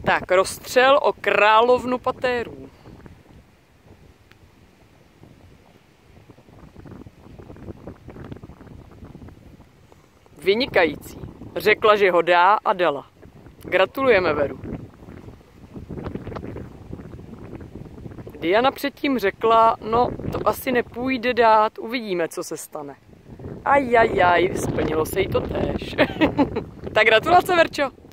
Tak, rozstřel o královnu patérů. Vynikající. Řekla, že ho dá a dala. Gratulujeme, Veru. Diana předtím řekla, no to asi nepůjde dát, uvidíme, co se stane. Ajajaj, splnilo se jí to též. Tak gratulace, Verčo.